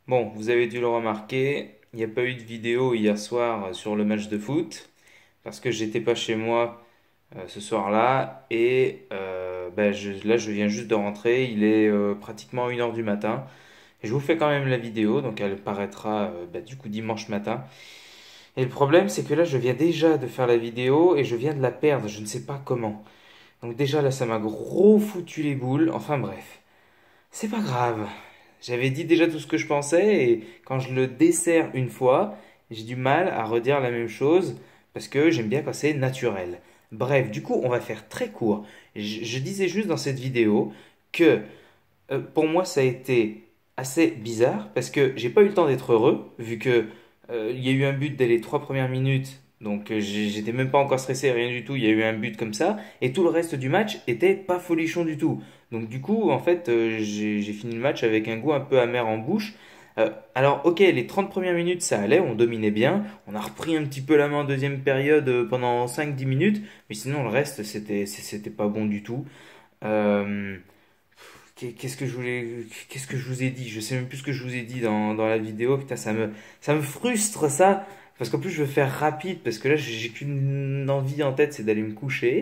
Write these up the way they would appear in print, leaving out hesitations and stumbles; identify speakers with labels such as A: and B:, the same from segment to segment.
A: Bon, vous avez dû le remarquer, il n'y a pas eu de vidéo hier soir sur le match de foot parce que j'étais pas chez moi ce soir-là et là je viens juste de rentrer, il est pratiquement 1 heure du matin et je vous fais quand même la vidéo donc elle paraîtra du coup dimanche matin. Et le problème c'est que là je viens déjà de faire la vidéo et je viens de la perdre, je ne sais pas comment. Donc déjà là ça m'a gros foutu les boules, enfin bref. C'est pas grave. J'avais dit déjà tout ce que je pensais et quand je le desserre une fois, j'ai du mal à redire la même chose parce que j'aime bien quand c'est naturel. Bref, du coup, on va faire très court. Je disais juste dans cette vidéo que pour moi, ça a été assez bizarre parce que j'ai pas eu le temps d'être heureux vu que il y a eu un but dès les 3 premières minutes. Donc j'étais même pas encore stressé, rien du tout. Il y a eu un but comme ça et tout le reste du match était pas folichon du tout. Donc du coup, en fait, j'ai fini le match avec un goût un peu amer en bouche. Alors ok, les 30 premières minutes ça allait, on dominait bien, on a repris un petit peu la main en deuxième période pendant 5 10 minutes, mais sinon le reste c'était pas bon du tout. Euh, qu'est-ce que je vous ai dit? Je sais même plus ce que je vous ai dit dans la vidéo. Putain, ça me frustre ça. Parce qu'en plus, je veux faire rapide. Parce que là, j'ai qu'une envie en tête, c'est d'aller me coucher.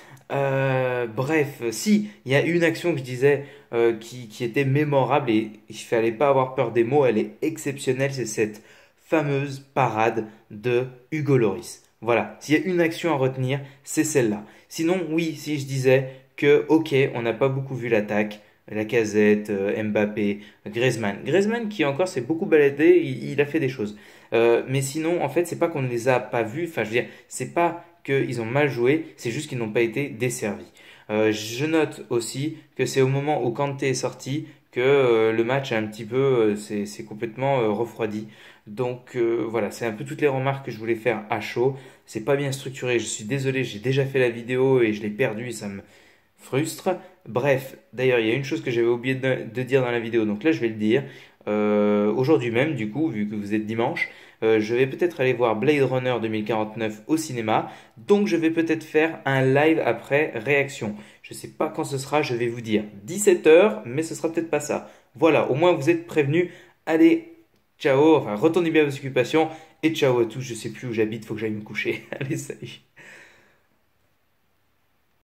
A: Bref, si, il y a une action que je disais qui était mémorable et il fallait pas avoir peur des mots. Elle est exceptionnelle. C'est cette fameuse parade de Hugo Lloris. Voilà, s'il y a une action à retenir, c'est celle-là. Sinon, oui, si je disais que, ok, on n'a pas beaucoup vu l'attaque, Lacazette, Mbappé, Griezmann. Griezmann qui encore s'est beaucoup baladé, il a fait des choses. Mais sinon, en fait, c'est pas qu'on ne les a pas vus. Enfin, je veux dire, c'est pas qu'ils ont mal joué, c'est juste qu'ils n'ont pas été desservis. Je note aussi que c'est au moment où Kanté est sorti que le match a un petit peu, c'est complètement refroidi. Donc voilà, c'est un peu toutes les remarques que je voulais faire à chaud. C'est pas bien structuré, je suis désolé, j'ai déjà fait la vidéo et je l'ai perdu et ça me frustre. Bref, d'ailleurs, il y a une chose que j'avais oublié de dire dans la vidéo, donc là je vais le dire. Aujourd'hui même, du coup, vu que vous êtes dimanche, je vais peut-être aller voir Blade Runner 2049 au cinéma, donc je vais peut-être faire un live après réaction. Je sais pas quand ce sera, je vais vous dire 17 h, mais ce sera peut-être pas ça. Voilà, au moins vous êtes prévenus. Allez, ciao, enfin retournez bien à vos occupations et ciao à tous, je sais plus où j'habite, faut que j'aille me coucher. Allez, salut.